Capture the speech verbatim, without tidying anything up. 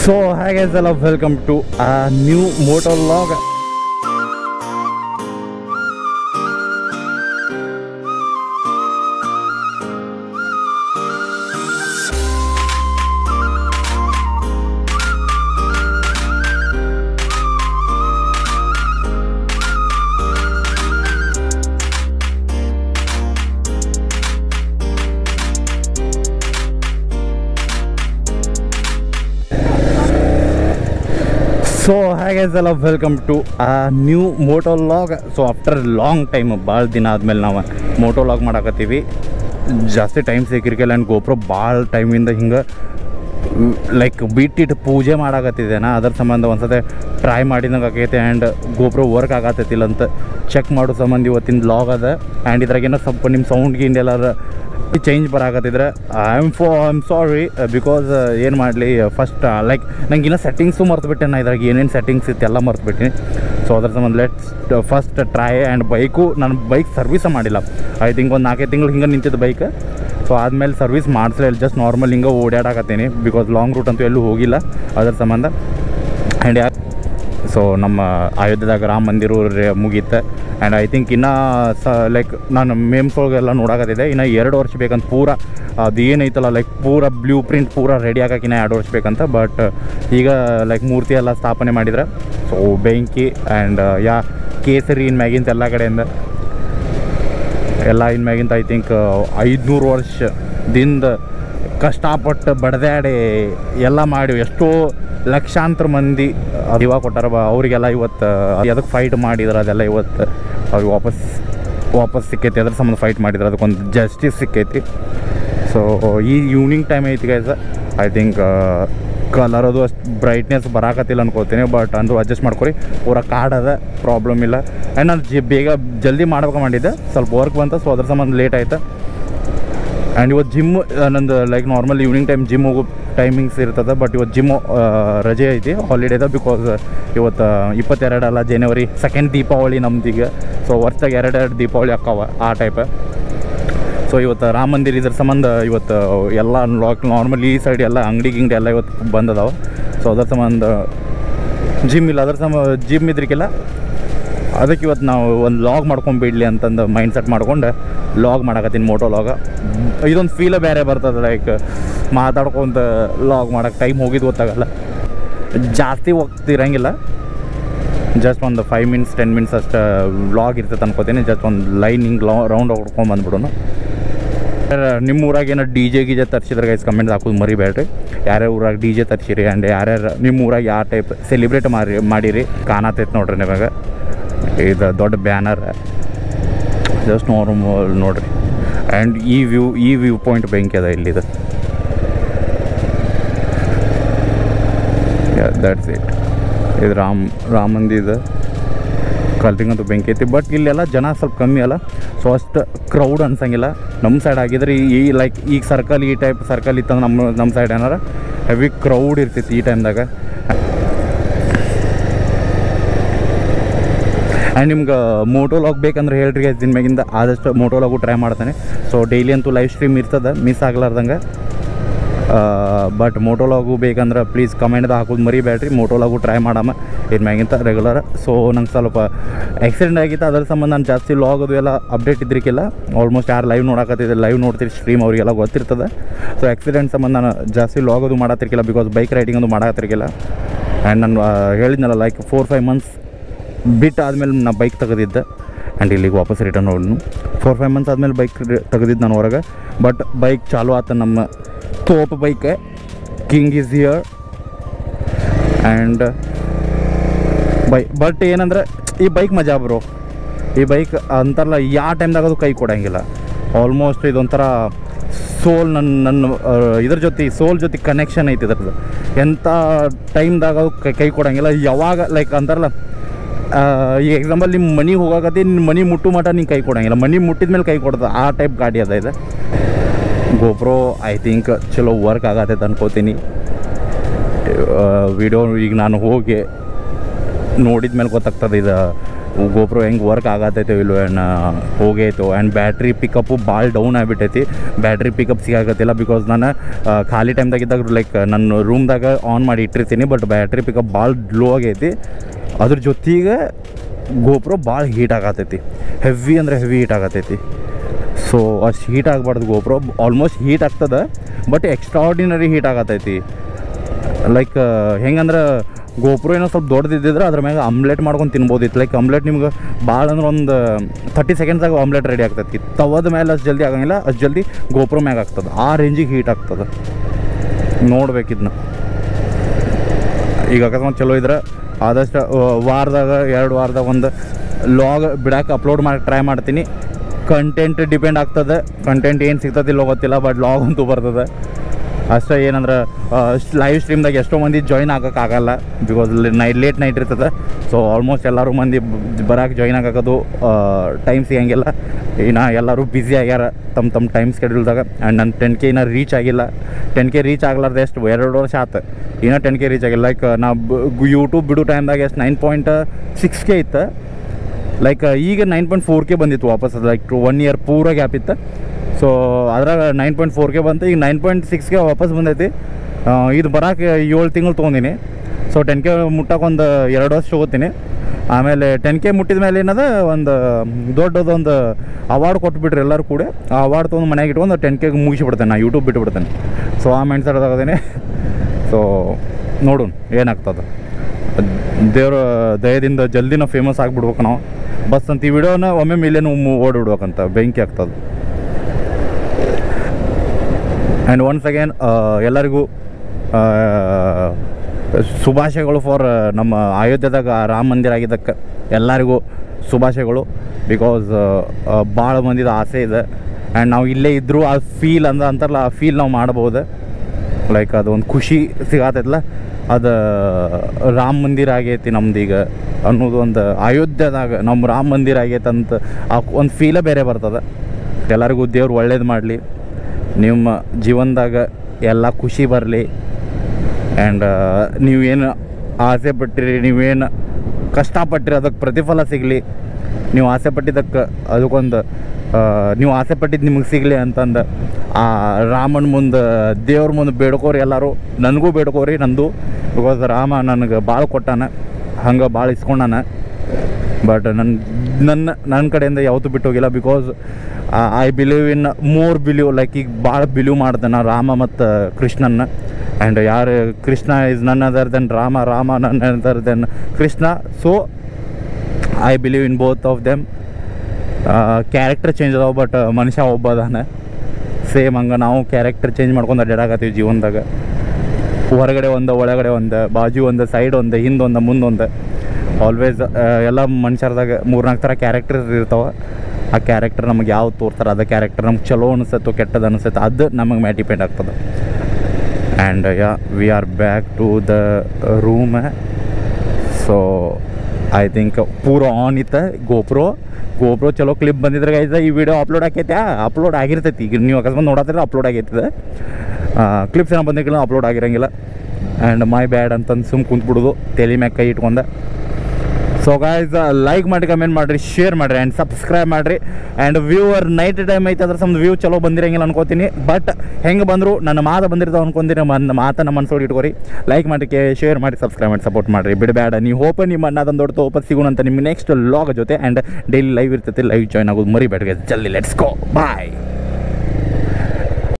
So hi guys, hello, welcome to a new motor vlog. So hi guys, hello, welcome to a new moto vlog. So after a long time, ಭಾಳ ದಿನ ಆದಮೇಲೆ ನಾವು Moto vlog ಮಾಡಕತ್ತೀವಿ. ಜಾಸ್ತಿ time ಸಿಕ್ಕಿರ್ಕಿಲ್ಲ and GoPro ಭಾಳ ಟೈಮಿಂದ ಹಿಂಗೆ like ಬಿಟ್ಟಿಟ್ಟು ಪೂಜೆ ಮಾಡಾಕತ್ತಿದ್ದೇನೆ. ಅದ್ರ ಸಂಬಂಧ ಒಂದ್ಸತಿ ಟ್ರೈ ಮಾಡಿದಂಗೆ ಆಗೈತೆ ಆ್ಯಂಡ್ ಗೋಪ್ರೋ ವರ್ಕ್ ಆಗತ್ತಿಲ್ಲ ಅಂತ ಚೆಕ್ ಮಾಡೋ ಸಂಬಂಧ ಇವತ್ತಿನ ವ್ಲಾಗ್ ಅದ. ಆ್ಯಂಡ್ ಇದ್ರಾಗೇನೋ ಸ್ವಲ್ಪ ನಿಮ್ಮ ಸೌಂಡ್ ಗಿಂಡ್ ಎಲ್ಲಾರ ಚೇಂಜ್ ಬರಾಕತ್ತಿದ್ರೆ ಐ ಆಮ್ ಫೋ ಐ ಆಮ್ ಸಾರಿ ಬಿಕಾಸ್ ಏನು ಮಾಡಲಿ ಫಸ್ಟ್ ಲೈಕ್ ನಂಗೆ ಇನ್ನೂ ಸೆಟ್ಟಿಂಗ್ಸು ಮರ್ತುಬಿಟ್ಟೆ. ನಾ ಇದ್ರಾಗ ಏನೇನು ಸೆಟ್ಟಿಂಗ್ಸ್ ಇತ್ತು ಎಲ್ಲ ಮರ್ತುಬಿಟ್ಟಿನಿ. ಸೊ ಅದ್ರ ಸಂಬಂಧ let's first try. And bike ನಾನು ಬೈಕ್ ಸರ್ವಿಸ ಮಾಡಿಲ್ಲ. ಐ ಥಿಂಕ್ ಒಂದು ನಾಲ್ಕೈದು ತಿಂಗಳು ಹಿಂಗೆ ನಿಂತಿದ್ದು ಬೈಕ್. ಸೊ ಆದಮೇಲೆ ಸರ್ವಿಸ್ ಮಾಡಿಸ್ಲಿಲ್ಲ, ಜಸ್ಟ್ ನಾರ್ಮಲ್ ಹಿಂಗೆ ಓಡಾಡಕತ್ತೀನಿ ಬಿಕಾಸ್ ಲಾಂಗ್ ರೂಟ್ ಅಂತೂ ಎಲ್ಲೂ ಹೋಗಿಲ್ಲ ಅದ್ರ ಸಂಬಂಧ. ಆ್ಯಂಡ್ ಯಾ ಸೊ ನಮ್ಮ ಅಯೋಧ್ಯದಾಗ ರಾಮ ಮಂದಿರ ಮುಗೀತು. ಆ್ಯಂಡ್ ಐ ಥಿಂಕ್ ಇನ್ನೂ ಸ ಲೈಕ್ ನಾನು ಮೇಮ್ಸ್ ಒಳಗೆಲ್ಲ ನೋಡಾಕತ್ತಿದ್ದೆ, ಇನ್ನು ಎರಡು ವರ್ಷ ಬೇಕಂತ ಪೂರ ಅದು ಏನೈತಲ್ಲ ಲೈಕ್ ಪೂರ ಬ್ಲೂ ಪ್ರಿಂಟ್ ಪೂರ ರೆಡಿ ಆಗಕ್ಕೆ ಇನ್ನೂ ಎರಡು ವರ್ಷ ಬೇಕಂತ. ಬಟ್ ಈಗ ಲೈಕ್ ಮೂರ್ತಿ ಎಲ್ಲ ಸ್ಥಾಪನೆ ಮಾಡಿದ್ರೆ ಸೊ ಬೆಂಕಿ ಆ್ಯಂಡ್ ಯಾ ಕೇಸರಿ ಇನ್ ಮ್ಯಾಗಿಂತ ಎಲ್ಲ ಕಡೆಯಿಂದ ಎಲ್ಲ ಇನ್ ಮ್ಯಾಗಿಂತ ಐ ಥಿಂಕ್ ಐದುನೂರು ವರ್ಷದಿಂದ ಕಷ್ಟಪಟ್ಟು ಬಡ್ದಾಡಿ ಎಲ್ಲ ಮಾಡಿ ಎಷ್ಟೋ ಲಕ್ಷಾಂತರ ಮಂದಿ ಇವಾಗ ಕೊಟ್ಟಾರ. ಅವರಿಗೆಲ್ಲ ಇವತ್ತು ಅದಕ್ಕೆ ಫೈಟ್ ಮಾಡಿದ್ರೆ ಅದೆಲ್ಲ ಇವತ್ತು ಅವ್ರಿಗೆ ವಾಪಸ್ ವಾಪಸ್ ಸಿಕ್ಕೈತಿ. ಅದ್ರ ಸಂಬಂಧ ಫೈಟ್ ಮಾಡಿದ್ರೆ ಅದಕ್ಕೊಂದು ಜಸ್ಟಿಸ್ ಸಿಕ್ಕೈತಿ. ಸೊ ಈ ಈವ್ನಿಂಗ್ ಟೈಮ್ ಐತಿ ಗೈಸ್. ಐ ಥಿಂಕ್ ಕಲರ್ ಅದು ಅಷ್ಟು ಬ್ರೈಟ್ನೆಸ್ ಬರಾಕತ್ತಿಲ್ಲ ಅನ್ಕೋತೀನಿ. ಬಟ್ ಅಂದರೂ ಅಡ್ಜಸ್ಟ್ ಮಾಡ್ಕೊರಿ, ಪೂರ ಕಾಡದ ಪ್ರಾಬ್ಲಮ್ ಇಲ್ಲ. ಆ್ಯಂಡ್ ನಾನು ಜಿ ಬೇಗ ಜಲ್ದಿ ಮಾಡ್ಬೇಕು ಮಾಡಿದ್ದೆ, ಸ್ವಲ್ಪ ವರ್ಕ್ ಬಂತ. ಸೊ ಅದ್ರ ಸಂಬಂಧ ಲೇಟ್ ಆಯ್ತು. ಆ್ಯಂಡ್ ಇವತ್ತು ಜಿಮ್ ನಂದು like normal evening time gym ಹೋಗೋ ಟೈಮಿಂಗ್ಸ್ ಇರ್ತದೆ. ಬಟ್ ಇವತ್ತು ಜಿಮ್ಮು ರಜೆ ಐತಿ, ಹಾಲಿಡೇ ಇದೆ. ಬಿಕಾಸ್ ಇವತ್ತು ಇಪ್ಪತ್ತೆರಡು ಅಲ್ಲ, ಜನವರಿ ಸೆಕೆಂಡ್ ದೀಪಾವಳಿ ನಮ್ದೀಗ. ಸೊ ವರ್ಷದಾಗ ಎರಡೆರಡು ದೀಪಾವಳಿ ಅಕ್ಕಾವ ಆ ಟೈಪ್. ಸೊ ಇವತ್ತು ರಾಮ ಮಂದಿರ ಇದ್ರ ಸಂಬಂಧ ಇವತ್ತು ಎಲ್ಲ ಲಾಕ್ ನಾರ್ಮಲ್ ಈ ಸೈಡ್ ಎಲ್ಲ ಅಂಗಡಿ ಗಿಂಗಡಿ ಎಲ್ಲ ಇವತ್ತು ಬಂದದಾವ. ಸೊ ಅದ್ರ ಸಂಬಂಧ ಜಿಮ್ ಇಲ್ಲ. ಅದ್ರ ಸಂಬಂಧ ಜಿಮ್ ಇದ್ರಿಕಿಲ್ಲ. ಅದಕ್ಕೆ ಇವತ್ತು ನಾವು ಒಂದು ಲಾಗ್ ಮಾಡ್ಕೊಂಬಿಡ್ಲಿ ಅಂತಂದು ಮೈಂಡ್ ಸೆಟ್ ಮಾಡ್ಕೊಂಡು ಲಾಗ್ ಮಾಡಕತ್ತೀನಿ, ಮೋಟೋ ಲಾಗ. ಇದೊಂದು ಫೀಲೇ ಬೇರೆ ಬರ್ತದೆ, ಲೈಕ್ ಮಾತಾಡ್ಕೊಂತ ಲಾಗ್ ಮಾಡೋಕ್ಕೆ ಟೈಮ್ ಹೋಗಿದ್ದು ಗೊತ್ತಾಗಲ್ಲ. ಜಾಸ್ತಿ ಹೋಗ್ತಿರಂಗಿಲ್ಲ, ಜಸ್ಟ್ ಒಂದು ಫೈವ್ ಮಿನಿಟ್ಸ್ ಟೆನ್ ಮಿನಿಟ್ಸ್ ಅಷ್ಟು ವ್ಲಾಗ್ ಇರ್ತೈತೆ ಅನ್ಕೋತೀನಿ. ಜಸ್ಟ್ ಒಂದು ಲೈನ್ ಹಿಂಗೆ ಲಾ ರೌಂಡ್ ಹೊಡ್ಕೊಂಡು ಬಂದ್ಬಿಡೋಣ. ನಿಮ್ಮ ಊರಾಗ ಏನೋ ಡಿ ಜೆ ಗೀಜೆ ತರಿಸಿದ್ರೆ ಗೈಸ್ ಕಮೆಂಟ್ಸ್ ಹಾಕೋದು ಮರಿಬೇಡ್ರಿ. ಯಾರ್ಯಾರ ಊರಾಗ ಡಿ ಜೆ ತರಿಸಿರಿ ಆ್ಯಂಡ್ ಯಾರ್ಯಾರು ನಿಮ್ಮ ಊರಾಗ ಯಾವ ಟೈಪ್ ಸೆಲಿಬ್ರೇಟ್ ಮಾಡಿ ಮಾಡಿರಿ ಕಾಣತೈತೆ ನೋಡ್ರಿ ನಿಮಗೆ. ಇದು ದೊಡ್ಡ ಬ್ಯಾನರ್ ಜಸ್ಟ್ ನಾರ್ಮಲ್ ನೋಡ್ರಿ. ಆ್ಯಂಡ್ ಈ ವ್ಯೂ ಈ ವ್ಯೂ ಪಾಯಿಂಟ್ ಬೆಂಕಿ ಅದ ಇಲ್ಲಿದೆ. That's it. ಇದು ರಾಮ್ ರಾಮ ಮಂದಿರ ಕಲ್ತಿಂಗಂತೂ ಬೆಂಕಿ ಐತಿ. ಬಟ್ ಇಲ್ಲೆಲ್ಲ ಜನ ಸ್ವಲ್ಪ ಕಮ್ಮಿ ಅಲ್ಲ, ಸೊ ಅಷ್ಟು ಕ್ರೌಡ್ ಅನ್ಸಂಗಿಲ್ಲ. ನಮ್ಮ ಸೈಡ್ ಆಗಿದ್ರೆ ಈ ಲೈಕ್ ಈಗ ಸರ್ಕಲ್ ಈ ಟೈಪ್ ಸರ್ಕಲ್ ಇತ್ತಂದ್ರೆ ನಮ್ಮ ನಮ್ಮ ಸೈಡ್ ಏನಾರ ಹೆವಿ ಕ್ರೌಡ್ ಇರ್ತೈತಿ ಈ ಟೈಮ್ದಾಗ. ಆ್ಯಂಡ್ ನಿಮ್ಗೆ ಮೋಟೋ ಲಾಗ್ ಬೇಕಂದ್ರೆ ಹೇಳ್ರಿ ದಿನ ಮ್ಯಾಗಿಂದ ಆದಷ್ಟು ಮೋಟೋ ಲಾಗು ಟ್ರೈ ಮಾಡ್ತಾನೆ. ಸೊ ಡೈಲಿ ಅಂತೂ ಲೈವ್ ಸ್ಟ್ರೀಮ್ ಇರ್ತದೆ, ಮಿಸ್ ಆಗ್ಲಾರ್ದಂಗೆ. ಬಟ್ ಮೋಟೋ ಲಾಗು ಬೇಕಂದ್ರೆ ಪ್ಲೀಸ್ ಕಮೆಂಟ್ದಾಗ ಹಾಕೋದು ಮರಿಬೇಡ್ರಿ. ಮೋಟೋ ಲಾಗು ಟ್ರೈ ಮಾಡಮ್ಮ ಇದ್ರ ಮ್ಯಾಗಿಂತ ರೆಗ್ಯುಲರ್. ಸೊ ನಂಗೆ ಸ್ವಲ್ಪ ಆಕ್ಸಿಡೆಂಟ್ ಆಗಿತ್ತು, ಅದ್ರ ಸಂಬಂಧ ನಾನು ಜಾಸ್ತಿ ಲಾಗ್ ಅದು ಎಲ್ಲ ಅಪ್ಡೇಟ್ ಇದ್ರಿಕಿಲ್ಲ. ಆಲ್ಮೋಸ್ಟ್ ಯಾರು ಲೈವ್ ನೋಡಕತ್ತಿದ್ದೆ ಲೈವ್ ನೋಡ್ತೀರಿ ಸ್ಟ್ರೀಮ್ ಅವರಿಗೆಲ್ಲ ಗೊತ್ತಿರ್ತದೆ. ಸೊ ಆಕ್ಸಿಡೆಂಟ್ ಸಂಬಂಧ ನಾನು ಜಾಸ್ತಿ ಲಾಗ್ ಅದು ಮಾಡತ್ತಿರ್ಕಿಲ್ಲ ಬಿಕಾಸ್ ಬೈಕ್ ರೈಡಿಂಗ್ ಅದು ಮಾಡತ್ತಿರ್ಕಿಲ್ಲ. ಆ್ಯಂಡ್ ನಾನು ಹೇಳಿದ್ನಲ್ಲ ಲೈಕ್ ಫೋರ್ ಫೈವ್ ಮಂತ್ಸ್ ಬಿಟ್ಟು ಆದಮೇಲೆ ನಾ ಬೈಕ್ ತೆಗೆದಿದ್ದೆ. ಆ್ಯಂಡ್ ಇಲ್ಲಿಗೆ ವಾಪಸ್ ರಿಟರ್ನ್ ನೋಡಿದ್ನು. ಫೋರ್ ಫೈವ್ ಮಂತ್ಸ್ ಆದಮೇಲೆ ಬೈಕ್ ತೆಗೆದಿದ್ದು ನಾನು ಹೊರಗೆ. ಬಟ್ ಬೈಕ್ ಚಾಲು ಆತ. ನಮ್ಮ ತೋಪ್ bike king is here. And bye but ಏನಂದ್ರೆ ಈ ಬೈಕ್ ಮಜಾ ಬ್ರೋ. ಈ ಬೈಕ್ ಅಂತಾರಲ್ಲ ಯಾವ ಟೈಮ್ದಾಗ ಅದು ಕೈ ಕೊಡೋಂಗಿಲ್ಲ. ಆಲ್ಮೋಸ್ಟ್ ಇದೊಂಥರ ಸೋಲ್ ನನ್ನ ನನ್ನ ಇದ್ರ ಜೊತೆ ಸೋಲ್ ಜೊತೆ ಕನೆಕ್ಷನ್ ಐತಿ ಇದ್ರದ್ದು. ಎಂಥ ಟೈಮ್ದಾಗ ಅದು ಕೈ ಕೈ ಕೊಡೋಂಗಿಲ್ಲ. ಯಾವಾಗ ಲೈಕ್ ಅಂತಾರಲ್ಲ ಈ ಎಕ್ಸಾಂಪಲ್ ನಿಮ್ಮ ಮನೆಗೆ ಹೋಗಾಕತ್ತಿ, ನಿನ್ನ ಮನೆ ಮುಟ್ಟು ಮಟ ನಿಂಗೆ ಕೈ ಕೊಡೋಂಗಿಲ್ಲ, ಮನೆ ಮುಟ್ಟಿದ ಮೇಲೆ ಕೈ ಕೊಡ್ತದೆ ಆ ಟೈಪ್ ಗಾಡಿ ಅದ ಇದು. ಗೋಪ್ರೋ ಐ ಥಿಂಕ್ ಚಲೋ ವರ್ಕ್ ಆಗತ್ತೈತೆ ಅನ್ಕೋತೀನಿ. ವಿಡಿಯೋ ಈಗ ನಾನು ಹೋಗಿ ನೋಡಿದ ಮೇಲೆ ಗೊತ್ತಾಗ್ತದೆ ಇದು ಗೋಪ್ರೋ ಹೆಂಗೆ ವರ್ಕ್ ಆಗತ್ತೈತೆ ಇಲ್ಲೋ ಆ್ಯಂಡ್ ಹೋಗೈತೋ ಆ್ಯಂಡ್ ಬ್ಯಾಟ್ರಿ ಪಿಕಪ್ಪು ಭಾಳ ಡೌನ್ ಆಗಿಬಿಟ್ಟೈತಿ. ಬ್ಯಾಟ್ರಿ ಪಿಕಪ್ ಸಿಗಾಕತ್ತಿಲ್ಲ ಬಿಕಾಸ್ ನಾನು ಖಾಲಿ ಟೈಮ್ದಾಗಿದ್ದಾಗ ಲೈಕ್ ನನ್ನ ರೂಮ್ದಾಗ ಆನ್ ಮಾಡಿ ಇಟ್ಟಿರ್ತೀನಿ, ಬಟ್ ಬ್ಯಾಟ್ರಿ ಪಿಕಪ್ ಭಾಳ ಲೋ ಆಗೈತಿ. ಅದ್ರ ಜೊತೆಗೆ ಗೋಪ್ರೋ ಭಾಳ ಹೀಟ್ ಆಗತ್ತೈತಿ, ಹೆವಿ ಅಂದರೆ ಹೆವಿ ಹೀಟ್ ಆಗತ್ತೈತಿ. ಸೊ ಅಷ್ಟು ಹೀಟ್ ಆಗಬಾರ್ದು ಗೋಪ್ರೋ. ಆಲ್ಮೋಸ್ಟ್ ಹೀಟ್ ಆಗ್ತದೆ ಬಟ್ ಎಕ್ಸ್ಟ್ರಾರ್ಡಿನರಿ ಹೀಟ್ ಆಗತ್ತೈತಿ. ಲೈಕ್ ಹೆಂಗಂದ್ರೆ ಗೋಪ್ರೋ ಏನೋ ಸ್ವಲ್ಪ ದೊಡ್ಡದಿದ್ದಿದ್ರೆ ಅದ್ರ ಮ್ಯಾಗ ಆಮ್ಲೆಟ್ ಮಾಡ್ಕೊಂಡು ತಿನ್ಬೋದಿತ್ತು. ಲೈಕ್ ಆಮ್ಲೆಟ್ ನಿಮ್ಗೆ ಭಾಳ ಅಂದ್ರೆ ಒಂದು ತರ್ಟಿ ಸೆಕೆಂಡ್ಸಾಗ ಆಮ್ಲೆಟ್ ರೆಡಿ ಆಗ್ತೈತಿ. ತವದ ಮೇಲೆ ಅಷ್ಟು ಜಲ್ದಿ ಆಗಂಗಿಲ್ಲ, ಅಷ್ಟು ಜಲ್ದಿ ಗೋಪ್ರೋ ಮ್ಯಾಗ ಆಗ್ತದೆ. ಆ ರೇಂಜಿಗೆ ಹೀಟ್ ಆಗ್ತದೆ. ನೋಡ್ಬೇಕಿದ್ನ ಈಗ ಅಕಸ್ಮಾತ್ ಚಲೋ ಇದ್ರೆ ಆದಷ್ಟು ವಾರದಾಗ ಎರಡು ವಾರದಾಗ ಒಂದು ಲಾಗ್ ಬಿಡಕ್ಕೆ ಅಪ್ಲೋಡ್ ಮಾಡಿ ಟ್ರೈ ಮಾಡ್ತೀನಿ. ಕಂಟೆಂಟ್ ಡಿಪೆಂಡ್ ಆಗ್ತದೆ, ಕಂಟೆಂಟ್ ಏನು ಸಿಗ್ತದಿಲ್ಲ ಗೊತ್ತಿಲ್ಲ, ಬಟ್ ಲಾಗ್ ಅಂತೂ ಬರ್ತದೆ ಅಷ್ಟೇ. ಏನಂದ್ರೆ ಲೈವ್ ಸ್ಟ್ರೀಮ್ದಾಗ ಎಷ್ಟೋ ಮಂದಿ ಜಾಯ್ನ್ ಆಗೋಕ್ಕಾಗಲ್ಲ ಬಿಕಾಸ್ ನೈಟ್ ಲೇಟ್ ನೈಟ್ ಇರ್ತದೆ. ಸೊ ಆಲ್ಮೋಸ್ಟ್ ಎಲ್ಲರೂ ಮಂದಿ ಬರೋಕೆ ಜಾಯ್ನ್ ಆಗೋದು ಟೈಮ್ ಸಿಗಂಗಿಲ್ಲ. ಇನ್ನು ಎಲ್ಲರೂ ಬ್ಯುಸಿ ಆಗ್ಯಾರ ತಮ್ಮ ತಮ್ಮ ಟೈಮ್ ಸ್ಕೆಡ್ಯೂಲ್ದಾಗ. ಆ್ಯಂಡ್ ನನ್ನ ಟೆನ್ ಕೆ ಇನ್ನೂ ರೀಚ್ ಆಗಿಲ್ಲ. ಟೆನ್ ಕೆ ರೀಚ್ ಆಗ್ಲಾರ್ದು ಎಷ್ಟು ಎರಡು ವರ್ಷ ಆಯ್ತು, ಇನ್ನೂ ಟೆನ್ ಕೆ ರೀಚ್ ಆಗಿಲ್ಲ. ಲೈಕ್ ನಾ ಯೂಟ್ಯೂಬ್ ಬಿಡೋ ಟೈಮ್ದಾಗ ಎಷ್ಟು ನೈನ್ ಪಾಯಿಂಟ್ ಸಿಕ್ಸ್ ಕೆ ಇತ್ತು. ಲೈಕ್ ಈಗ ನೈನ್ ಪಾಯಿಂಟ್ ಫೋರ್ ಕೆ ಬಂದಿತ್ತು ವಾಪಸ್. ಲೈಕ್ ಒನ್ ಇಯರ್ ಪೂರ ಗ್ಯಾಪ್ ಇತ್ತು. ಸೊ ಅದ್ರಾಗ ನೈನ್ ಪಾಯಿಂಟ್ ಫೋರ್ ಕೆ ಬಂತು, ಈಗ ನೈನ್ ಪಾಯಿಂಟ್ ಸಿಕ್ಸ್ಗೆ ವಾಪಸ್ ಬಂದೈತಿ. ಇದು ಬರೋಕೆ ಏಳು ತಿಂಗಳು ತೊಗೊಂಡಿನಿ. ಸೊ ಟೆನ್ ಕೆ ಮುಟ್ಟಕ್ಕೆ ಒಂದು ಎರಡು ವರ್ಷ ಹೋಗ್ತೀನಿ. ಆಮೇಲೆ ಟೆನ್ ಕೆ ಮುಟ್ಟಿದ ಮೇಲೆ ಏನದ ಒಂದು ದೊಡ್ಡದೊಂದು ಅವಾರ್ಡ್ ಕೊಟ್ಬಿಟ್ರಿ ಎಲ್ಲರೂ ಕೂಡ. ಆ ಅವಾರ್ಡ್ ತೊಗೊಂಡು ಮನೆಯಾಗ ಇಟ್ಕೊಂಡು ಟೆನ್ ಕೆಗೆ ಮುಗಿಸಿಬಿಡ್ತೇನೆ, ನಾ ಯೂಟ್ಯೂಬ್ ಬಿಟ್ಟುಬಿಡ್ತೇನೆ. ಸೊ ಆ ಮೈಂಡ್ ಸೆಟ್ ತಗೋತೀನಿ. ಸೊ ನೋಡೋಣ ಏನಾಗ್ತದೆ. ದೇವ್ರ ದಯದಿಂದ ಜಲ್ದಿ ನಾವು ಫೇಮಸ್ ಆಗಿಬಿಡ್ಬೇಕು ನಾವು ಬಸ್ ಅಂತ. ಈ ವಿಡಿಯೋನ ಒಮ್ಮೆ ಮೇಲೇನು ಓಡಿಬಿಡ್ಬೇಕಂತ ಬೆಂಕಿ ಆಗ್ತದೆ. ಆ್ಯಂಡ್ ಒನ್ಸ್ ಅಗೇನ್ ಎಲ್ಲರಿಗೂ ಶುಭಾಶಯಗಳು ಫಾರ್ ನಮ್ಮ ಅಯೋಧ್ಯೆದಾಗ ರಾಮ ಮಂದಿರ ಆಗಿದ್ದಕ್ಕೆ ಎಲ್ಲರಿಗೂ ಶುಭಾಶಯಗಳು. ಬಿಕಾಸ್ ಭಾಳ ಮಂದಿದ ಆಸೆ ಇದೆ. ಆ್ಯಂಡ್ ನಾವು ಇಲ್ಲೇ ಇದ್ದರೂ ಆ ಫೀಲ್ ಅಂದ ಅಂತಾರಲ್ಲ, ಆ ಫೀಲ್ ನಾವು ಮಾಡ್ಬೋದು. ಲೈಕ್ ಅದು ಒಂದು ಖುಷಿ ಸಿಗತ್ತೈತಲ್ಲ, ಅದು ರಾಮ ಮಂದಿರ ಆಗೈತಿ ನಮ್ದೀಗ ಅನ್ನೋದು ಒಂದು ಅಯೋಧ್ಯೆದಾಗ ನಮ್ಮ ರಾಮ ಮಂದಿರ ಆಗೈತೆ ಅಂತ ಆ ಒಂದು ಫೀಲೇ ಬೇರೆ ಬರ್ತದೆ. ಎಲ್ಲರಿಗೂ ದೇವ್ರು ಒಳ್ಳೇದು ಮಾಡಲಿ, ನಿಮ್ಮ ಜೀವನದಾಗ ಎಲ್ಲ ಖುಷಿ ಬರಲಿ. ಆ್ಯಂಡ್ ನೀವೇನು ಆಸೆ ಪಟ್ಟಿರಿ, ನೀವೇನು ಕಷ್ಟಪಟ್ಟಿರಿ ಅದಕ್ಕೆ ಪ್ರತಿಫಲ ಸಿಗಲಿ. ನೀವು ಆಸೆ ಪಟ್ಟಿದ್ದಕ್ಕೆ ಅದಕ್ಕೊಂದು ನೀವು ಆಸೆ ಪಟ್ಟಿದ್ದು ನಿಮಗೆ ಸಿಗಲಿ ಅಂತಂದು ಆ ರಾಮನ ಮುಂದೆ ದೇವ್ರ ಮುಂದೆ ಬೇಡ್ಕೋರಿ. ಎಲ್ಲರೂ ನನಗೂ ಬೇಡ್ಕೋರಿ ನಂದು. ಬಿಕಾಸ್ ರಾಮ ನನಗೆ ಭಾಳ ಕೊಟ್ಟಾನ, ಹಂಗೆ ಭಾಳ ಇಸ್ಕೊಂಡಾನ. ಬಟ್ ನನ್ನ ನನ್ನ ನನ್ನ ಕಡೆಯಿಂದ ಯಾವತ್ತೂ ಬಿಟ್ಟು ಹೋಗಿಲ್ಲ. Because I believe in more believe. Like ಈಗ ಭಾಳ ಬಿಲೀವ್ ಮಾಡ್ತೇನೆ ರಾಮ ಮತ್ತು ಕೃಷ್ಣನ್ನ. ಆ್ಯಂಡ್ ಯಾರು Krishna is none other than Rama, Rama none other than Krishna. So I believe in both of them. Character change ಅದಾವ, ಬಟ್ ಮನುಷ್ಯ ಒಬ್ಬ ಅದಾನೆ. ಸೇಮ್ ಹಂಗೆ ನಾವು ಕ್ಯಾರೆಕ್ಟರ್ ಚೇಂಜ್ ಮಾಡ್ಕೊಂಡು ಅಡ್ಡಾಡಕತ್ತೀವಿ ಜೀವನದಾಗ. ಹೊರಗಡೆ ಒಂದು, ಒಳಗಡೆ ಒಂದು, ಬಾಜು ಒಂದು, ಸೈಡ್ ಒಂದು, ಹಿಂದೊಂದು, ಮುಂದೊಂದು. ಆಲ್ವೇಸ್ ಎಲ್ಲ ಮನುಷ್ಯರದಾಗ ಮೂರ್ನಾಲ್ಕು ಥರ ಕ್ಯಾರೆಕ್ಟರ್ ಇರ್ತಾವೆ. ಆ ಕ್ಯಾರೆಕ್ಟರ್ ನಮಗೆ ಯಾವ್ದು ತೋರ್ತಾರೆ, ಅದು ಕ್ಯಾರೆಕ್ಟರ್ ನಮ್ಗೆ ಚಲೋ ಅನಿಸುತ್ತೋ ಕೆಟ್ಟದ್ದು ಅನಿಸುತ್ತೆ, ಅದು ನಮಗೆ ಮ್ಯಾಟ್ ಡಿಪೆಂಡ್ ಆಗ್ತದೆ. And yeah we are back to the room. So I think ಪೂರ ಆನ್ ಇತ್ತು ಗೋಪ್ರೋ. ಗೋಪ್ರೋ ಚಲೋ ಕ್ಲಿಪ್ ಬಂದಿದ್ರೆ ಗೈಸ್ ಈ ವಿಡಿಯೋ ಅಪ್ಲೋಡ್ ಆಗೈತೆ, ಅಪ್ಲೋಡ್ ಆಗಿರ್ತೈತಿ. ಈಗ ನೀವು ಅಕಸ್ಮಾತ್ ನೋಡತ್ತಿದ್ರೆ ಅಪ್ಲೋಡ್ ಆಗೈತಿದೆ. ಕ್ಲಿಪ್ಸ್ ಏನೋ ಬಂದಿಲ್ಲ, ಅಪ್ಲೋಡ್ ಆಗಿರಂಗಿಲ್ಲ. ಆ್ಯಂಡ್ ಮೈ ಬ್ಯಾಡ್ ಅಂತಂದು ಸುಮ್ಮ ಕುಂತ್ಬಿಡೋದು, ತಲೆ ಮ್ಯಾಗ ಕೈ ಇಟ್ಕೊಂಡೆ. ಸೊ ಗಾಯ್ಸ್ ಲೈಕ್ ಮಾಡಿ, ಕಮೆಂಟ್ ಮಾಡಿರಿ, ಶೇರ್ ಮಾಡಿರಿ ಆ್ಯಂಡ್ ಸಬ್ಸ್ಕ್ರೈಬ್ ಮಾಡಿರಿ. ಆ್ಯಂಡ್ ವ್ಯೂವರ್ ನೈಟ್ ಟೈಮ್ ಐತೆ ಅದ್ರ ಸಮ್ ವ್ಯೂ ಚಲೋ ಬಂದಿರಂಗಿಲ್ಲ ಅನ್ಕೋತೀನಿ. ಬಟ್ ಹೆಂಗೆ ಬಂದರು ನನ್ನ ಮಾತು ಬಂದಿರ್ತಾವೆ ಅನ್ಕೊಂತೀನಿ. ನನ್ನ ಮಾತನ್ನು ಮನಸ್ಸೋಡಿ ಇಟ್ಕೋರಿ. ಲೈಕ್ ಮಾಡಿ, ಶೇರ್ ಮಾಡಿ, ಸಬ್ಸ್ಕ್ರೈಬ್ ಮಾಡಿ, ಸಪೋರ್ಟ್ ಮಾಡಿರಿ, ಬಿಡಬೇಡ. ನೀವು ಹೋಪ ನಿಮ್ಮ ಅನ್ನೋದೊಂದು ದೊಡ್ಡ ಓಪನ್ ಸಿಗೋಣ ಅಂತ ನಿಮ್ಗೆ ನೆಕ್ಸ್ಟ್ ಲಾಗ್ ಜೊತೆ. ಆ್ಯಂಡ್ ಡೈಲಿ ಲೈವ್ ಇರ್ತೈತಿ, ಲೈವ್ ಜಾಯ್ನ್ ಆಗೋದು ಮರಿಬೇಡ್ರಿ. ಜಲ್ದಿ ಲೆಟ್ಸ್ ಗೋ, ಬಾಯ್.